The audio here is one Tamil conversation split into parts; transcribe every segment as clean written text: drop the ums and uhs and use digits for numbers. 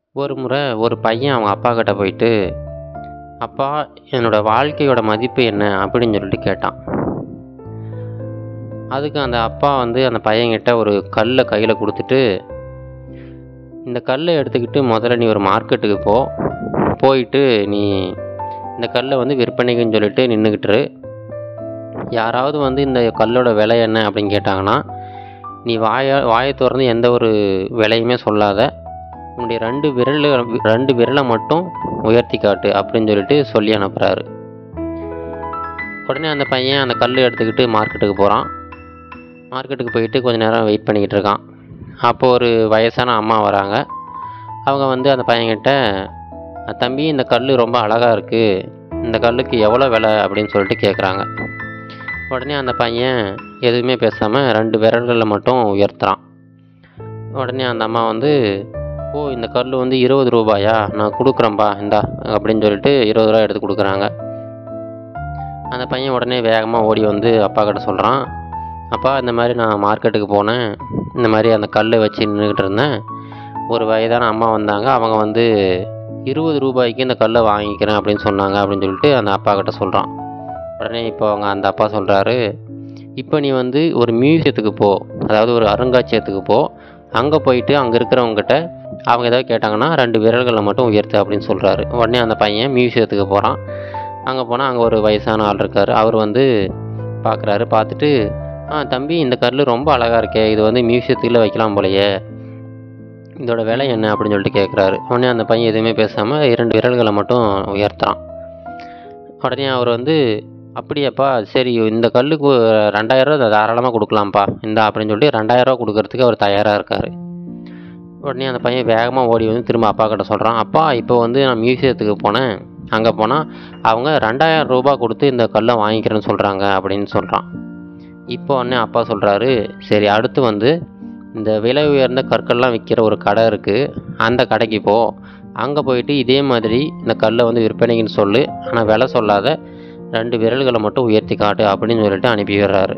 ஒரு முறை ஒரு பையன் அவங்க அப்பா கிட்ட போயிட்டு, "அப்பா, என்னோட வாழ்க்கையோட மதிப்பு என்ன?" அப்படின்னு சொல்லிட்டு கேட்டான். அதுக்கு அந்த அப்பா வந்து அந்த பையன்கிட்ட ஒரு கல்லை கையில் கொடுத்துட்டு, "இந்த கல்லை எடுத்துக்கிட்டு முதல்ல நீ ஒரு மார்க்கெட்டுக்கு போ. போயிட்டு நீ இந்த கல்லை வந்து விற்பனைக்குன்னு சொல்லிட்டு நின்றுக்கிட்டுரு. யாராவது வந்து இந்த கல்லோட விலை என்ன அப்படின்னு கேட்டாங்கன்னா, நீ வாயை திறந்து எந்த ஒரு விலையுமே சொல்லாத. உன்னுடைய 2 விரலை மட்டும் உயர்த்தி காட்டு" அப்படின்னு சொல்லிட்டு சொல்லி அனுப்புகிறாரு. உடனே அந்த பையன் அந்த கல் எடுத்துக்கிட்டு மார்க்கெட்டுக்கு போகிறான். மார்க்கெட்டுக்கு போயிட்டு கொஞ்ச நேரம் வெயிட் பண்ணிக்கிட்டு இருக்கான். அப்போது ஒரு வயசான அம்மா வராங்க. அவங்க வந்து அந்த பையன்கிட்ட, "தம்பி, இந்த கல் ரொம்ப அழகாக இருக்குது. இந்த கல்லுக்கு எவ்வளோ விலை?" அப்படின்னு சொல்லிட்டு கேட்குறாங்க. உடனே அந்த பையன் எதுவுமே பேசாமல் 2 விரல்களில் மட்டும் உயர்த்துறான். உடனே அந்த அம்மா வந்து, "ஓ, இந்த கல் வந்து 20 ரூபாயா? நான் கொடுக்குறேன்ப்பா, இந்தா" அப்படின்னு சொல்லிட்டு 20 ரூபா எடுத்து கொடுக்குறாங்க. அந்த பையன் உடனே வேகமாக ஓடி வந்து அப்பா கிட்ட சொல்கிறான், "அப்பா, இந்த மாதிரி நான் மார்க்கெட்டுக்கு போனேன். இந்த மாதிரி அந்த கல்லை வச்சு நின்றுக்கிட்டு இருந்தேன். ஒரு வயதான அம்மா வந்தாங்க. அவங்க வந்து 20 ரூபாய்க்கு இந்த கல்லை வாங்கிக்கிறேன் அப்படின்னு சொன்னாங்க" அப்படின்னு சொல்லிட்டு அந்த அப்பா கிட்ட சொல்கிறான். உடனே இப்போ அந்த அப்பா சொல்கிறாரு, "இப்போ நீ வந்து ஒரு மியூசியத்துக்கு போ, அதாவது ஒரு அருங்காட்சியகத்துக்கு போ. அங்கே போயிட்டு அங்கே இருக்கிறவங்ககிட்ட அவங்க ஏதாவது கேட்டாங்கன்னா 2 விரல்களை மட்டும் உயர்த்து" அப்படின்னு சொல்கிறாரு. உடனே அந்த பையன் மியூசியத்துக்கு போகிறான். அங்கே போனால் அங்கே ஒரு வயசான ஆள் இருக்கார். அவர் வந்து பார்க்குறாரு. பார்த்துட்டு, தம்பி, இந்த கல் ரொம்ப அழகாக இருக்கே, இது வந்து மியூசியத்தில் வைக்கலாம் போலையே, இதோட விலை என்ன?" அப்படின்னு சொல்லிட்டு கேட்குறாரு. உடனே அந்த பையன் எதுவுமே பேசாமல் 2 விரல்களை மட்டும் உயர்த்துறான். உடனே அவர் வந்து, "அப்படியாப்பா, சரி, இந்த கல்லுக்கு 2000 ரூபா தாராளமாக கொடுக்கலாம்ப்பா, இந்தா" அப்படின்னு சொல்லிட்டு 2000 ரூபா கொடுக்கறதுக்கு அவர் தயாராக இருக்கார். உடனே அந்த பையன் வேகமாக ஓடி வந்து திரும்ப அப்பா கிட்ட சொல்கிறான், "அப்பா, இப்போ வந்து நான் மியூசியத்துக்கு போனேன். அங்கே போனால் அவங்க 2000 ரூபா கொடுத்து இந்த கல்லை வாங்கிக்கிறேன்னு சொல்கிறாங்க" அப்படின்னு சொல்கிறான். இப்போ உடனே அப்பா சொல்கிறாரு, "சரி, அடுத்து வந்து இந்த விலை உயர்ந்த கற்கள்லாம் விற்கிற ஒரு கடை இருக்குது. அந்த கடைக்கு போ. அங்கே போயிட்டு இதே மாதிரி இந்த கல்லை வந்து விற்பனைக்குன்னு சொல்லு. ஆனால் விலை சொல்லாத. 2 விரல்களை மட்டும் உயர்த்தி காட்டு" அப்படின்னு சொல்லிட்டு அனுப்பி விடுறாரு.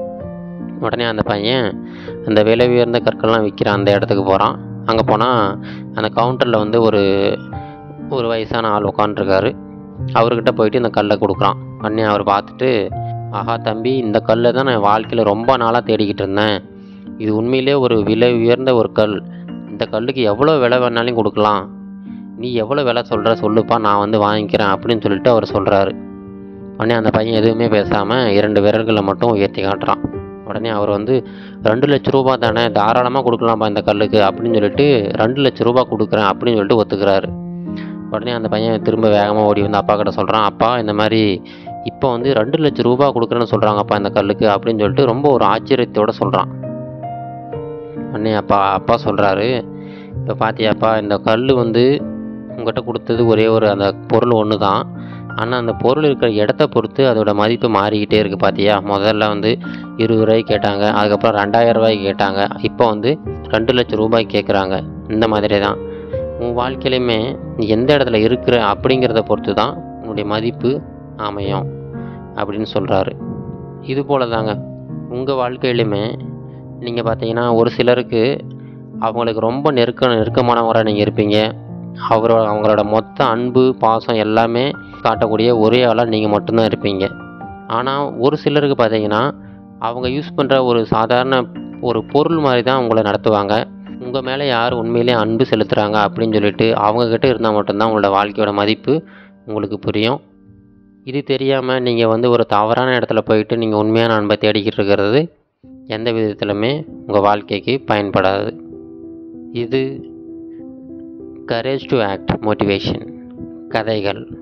உடனே அந்த பையன் அந்த விலை உயர்ந்த கற்கள்லாம் விற்கிற அந்த இடத்துக்கு போகிறான். அங்கே போனால் அந்த கவுண்டரில் வந்து ஒரு வயசான ஆள் உட்காந்துருக்காரு. அவர்கிட்ட போயிட்டு இந்த கல்லை கொடுக்குறான். உடனே அவர் பார்த்துட்டு, "ஆஹா தம்பி, இந்த கல்லை தான் நான் வாழ்க்கையில் ரொம்ப நாளாக தேடிக்கிட்டு இருந்தேன். இது உண்மையிலே ஒரு விலை உயர்ந்த ஒரு கல். இந்த கல்லுக்கு எவ்வளோ விலை வேணாலும் கொடுக்கலாம். நீ எவ்வளோ விலை சொல்லுப்பா, நான் வந்து வாங்கிக்கிறேன்" அப்படின்னு சொல்லிட்டு அவர் சொல்கிறாரு. உடனே அந்த பையன் எதுவுமே பேசாமல் 2 விரல்களை மட்டும் உயர்த்தி காட்டுறான். உடனே அவர் வந்து, "2 லட்ச ரூபா தானே, தாராளமாக கொடுக்கலாம்ப்பா இந்த கல்லுக்கு" அப்படின்னு சொல்லிட்டு 2 லட்ச ரூபா கொடுக்குறேன் அப்படின்னு சொல்லிட்டு ஒத்துக்கிறாரு. உடனே அந்த பையன் திரும்ப வேகமாக ஓடி வந்து அப்பா கிட்ட சொல்கிறான், "அப்பா, இந்த மாதிரி இப்போ வந்து 2 லட்ச ரூபா கொடுக்குறேன்னு சொல்கிறாங்கப்பா இந்த கல்லுக்கு" அப்படின்னு சொல்லிட்டு ரொம்ப ஒரு ஆச்சரியத்தோடு சொல்கிறான். உடனே அப்பா சொல்கிறாரு, "இப்போ பார்த்தியாப்பா, இந்த கல் வந்து உங்கள்கிட்ட கொடுத்தது ஒரே ஒரு அந்த பொருள் ஒன்று தான். ஆனால் அந்த பொருள் இருக்கிற இடத்த பொறுத்து அதோட மதிப்பு மாறிக்கிட்டே இருக்குது. பார்த்தியா, முதல்ல வந்து 20 ரூபாய்க்கு கேட்டாங்க, அதுக்கப்புறம் 2000 ரூபாய்க்கு கேட்டாங்க, இப்போ வந்து 2 லட்சம் ரூபாய்க்கு கேட்குறாங்க. இந்த மாதிரி தான் உன் வாழ்க்கையிலையுமே நீ எந்த இடத்துல இருக்கிற அப்படிங்கிறத பொறுத்து தான் உன்னுடைய மதிப்பு அமையும்" அப்படின்னு சொல்கிறாரு. இது போல் தாங்க உங்கள் வாழ்க்கையிலையுமே நீங்கள் பார்த்தீங்கன்னா, ஒரு சிலருக்கு அவங்களுக்கு ரொம்ப நெருக்கமானவராக நீங்கள் இருப்பீங்க. அவங்களோட மொத்த அன்பு, பாசம் எல்லாமே காட்டக்கூடிய ஒரே ஆளாக நீங்கள் மட்டும்தான் இருப்பீங்க. ஆனால் ஒரு சிலருக்கு பார்த்தீங்கன்னா, அவங்க யூஸ் பண்ணுற ஒரு சாதாரண ஒரு பொருள் மாதிரி தான் உங்களை நடத்துவாங்க. உங்கள் மேலே யார் உண்மையிலே அன்பு செலுத்துகிறாங்க அப்படின்னு சொல்லிட்டு அவங்கக்கிட்ட இருந்தால் மட்டும்தான் உங்களோட வாழ்க்கையோட மதிப்பு உங்களுக்கு புரியும். இது தெரியாமல் நீங்கள் வந்து ஒரு தவறான இடத்துல போயிட்டு நீங்கள் உண்மையான அன்பை தேடிக்கிட்டு இருக்கிறது எந்த விதத்திலுமே உங்கள் வாழ்க்கைக்கு பயன்படாது. இது கரேஜ் டு ஆக்ட் மோட்டிவேஷன் கதைகள்.